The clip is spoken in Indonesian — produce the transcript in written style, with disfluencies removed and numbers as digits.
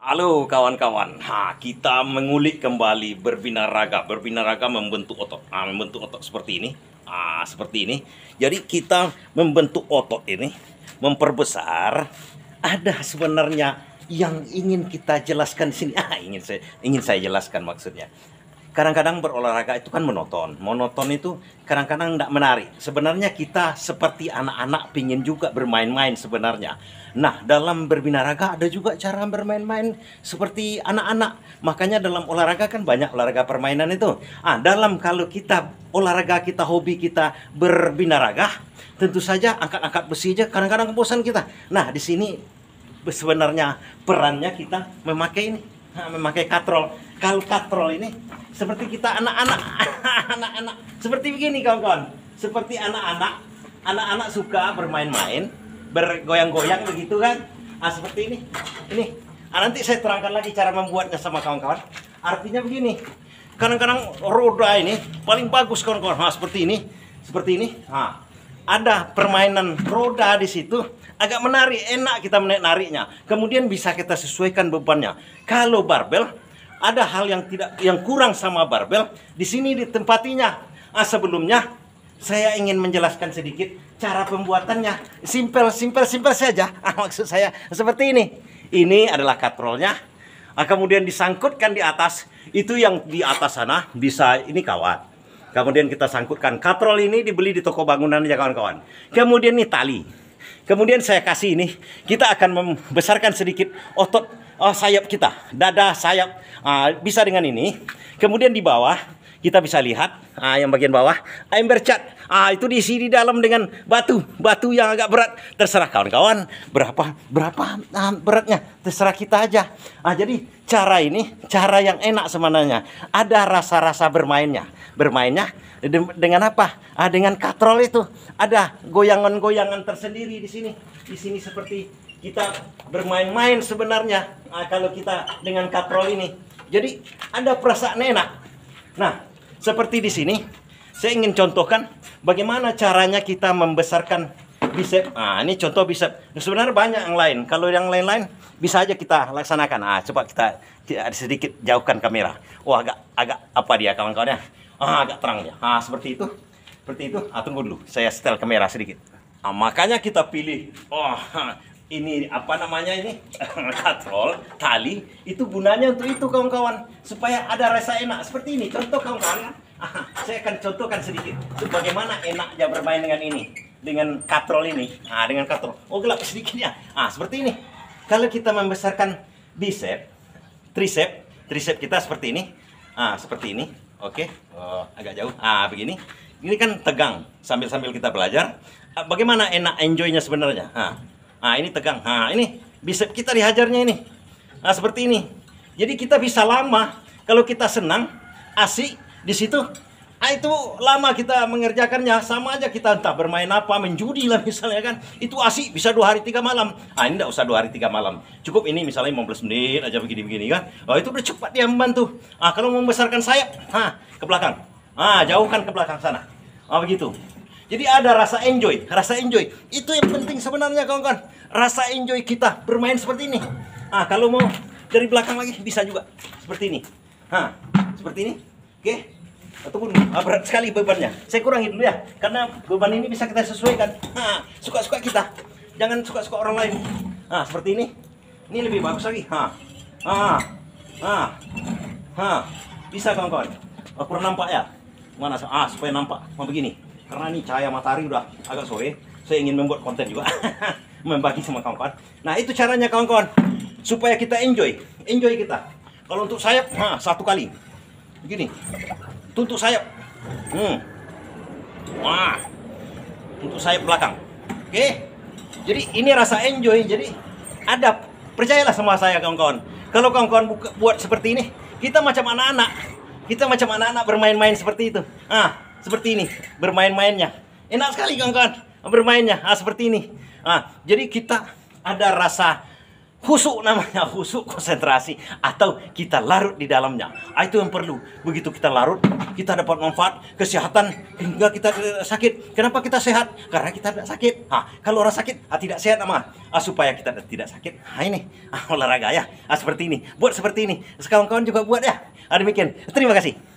Halo kawan-kawan, kita mengulik kembali berbinaraga. Berbinaraga membentuk otot. Membentuk otot seperti ini. Seperti ini. Jadi kita membentuk otot ini, memperbesar. Ada sebenarnya yang ingin kita jelaskan di sini. Ingin saya jelaskan maksudnya. Kadang-kadang berolahraga itu kan monoton. Monoton itu kadang-kadang tidak menarik. Sebenarnya kita seperti anak-anak pingin juga bermain-main sebenarnya. Nah, dalam berbinaraga ada juga cara bermain-main seperti anak-anak. Makanya dalam olahraga kan banyak olahraga permainan itu. Dalam kalau kita olahraga kita, hobi kita berbinaraga, tentu saja angkat-angkat besi aja kadang-kadang bosan kita. Nah, di sini sebenarnya perannya kita memakai ini. Memakai katrol. Kalau katrol ini seperti kita anak-anak anak-anak seperti begini kawan-kawan, seperti anak-anak suka bermain-main, bergoyang-goyang begitu kan. Seperti ini nanti saya terangkan lagi cara membuatnya sama kawan-kawan. Artinya begini, kadang-kadang roda ini paling bagus kawan-kawan. Seperti ini ada permainan roda di situ, agak menarik, enak kita menariknya. Kemudian bisa kita sesuaikan bebannya. Kalau barbel, ada hal yang kurang sama barbel di sini ditempatinya. Sebelumnya saya ingin menjelaskan sedikit cara pembuatannya. Simpel saja. Maksud saya seperti ini. Ini adalah katrolnya. Kemudian disangkutkan di atas. Itu yang di atas sana bisa ini kawat. Kemudian kita sangkutkan. Katrol ini dibeli di toko bangunan ya kawan-kawan. Kemudian ini tali. Kemudian saya kasih ini. Kita akan membesarkan sedikit otot sayap kita, dada, sayap, bisa dengan ini. Kemudian di bawah kita bisa lihat, yang bagian bawah ember cat, itu diisi di dalam dengan batu yang agak berat. Terserah kawan-kawan berapa beratnya, terserah kita aja. Jadi cara ini cara yang enak sebenarnya. Ada rasa-rasa bermainnya dengan apa? Dengan katrol itu ada goyangan-goyangan tersendiri di sini. Di sini seperti kita bermain-main sebenarnya kalau kita dengan katrol ini. Jadi ada perasaan enak. Nah, seperti di sini saya ingin contohkan bagaimana caranya kita membesarkan bicep. Ini contoh bicep. Sebenarnya banyak yang lain. Kalau yang lain-lain bisa aja kita laksanakan. Coba kita sedikit jauhkan kamera. Agak apa dia kawan-kawannya? Agak terang ya. Seperti itu. Tunggu dulu. Saya setel kamera sedikit. Makanya kita pilih. Ini apa namanya ini? Katrol, tali. Itu gunanya untuk itu kawan-kawan. Supaya ada rasa enak. Seperti ini. Contoh kawan-kawan. Saya akan contohkan sedikit. Bagaimana enaknya bermain dengan ini. Dengan katrol ini. Dengan katrol. Gelap sedikit ya. Seperti ini. Kalau kita membesarkan bicep, tricep kita seperti ini. Seperti ini. Oke. Agak jauh. Begini. Ini kan tegang. Sambil kita belajar. Bagaimana enak enjoynya sebenarnya. Ini tegang. Ini bicep kita dihajarnya ini. Seperti ini. Jadi kita bisa lama. Kalau kita senang, asik di situ. Itu lama kita mengerjakannya. Sama aja kita entah bermain apa, menjudi lah misalnya kan. Itu asik bisa 2 hari 3 malam. Ini enggak usah 2 hari 3 malam. Cukup ini misalnya 15 menit aja begini-begini kan. Itu udah cepat dia membantu. Kalau membesarkan sayap, ke belakang. Jauhkan ke belakang sana. Begitu. Jadi ada rasa enjoy. Itu yang penting sebenarnya kawan-kawan. Rasa enjoy kita bermain seperti ini. Kalau mau dari belakang lagi bisa juga. Seperti ini. Seperti ini. Oke. Tunggu dulu. Berat sekali bebannya. Saya kurangi dulu ya. Karena beban ini bisa kita sesuaikan. Suka-suka kita. Jangan suka-suka orang lain. Seperti ini. Ini lebih bagus lagi. Bisa kawan-kawan. Kurang nampak ya? Mana? Supaya nampak. Begini. Karena ini cahaya matahari udah agak sore, saya ingin membuat konten juga, membagi sama kawan-kawan. Nah itu caranya kawan-kawan, supaya kita enjoy kita. Kalau untuk sayap, 1 kali, begini, untuk sayap, untuk sayap belakang, oke. Jadi ini rasa enjoy, jadi ada, percayalah sama saya kawan-kawan. Kalau kawan-kawan buat seperti ini, kita macam anak-anak bermain-main seperti itu. Seperti ini bermain-mainnya. Enak sekali kawan-kawan bermainnya. Seperti ini. Jadi kita ada rasa Husuk namanya, husuk konsentrasi, atau kita larut di dalamnya. Itu yang perlu. Begitu kita larut, kita dapat manfaat kesehatan hingga kita tidak sakit. Kenapa kita sehat? Karena kita tidak sakit. Kalau orang sakit, tidak sehat nama. Supaya kita tidak sakit. Ini olahraga ya. Seperti ini. Buat seperti ini. Kawan-kawan juga buat ya. Demikian. Terima kasih.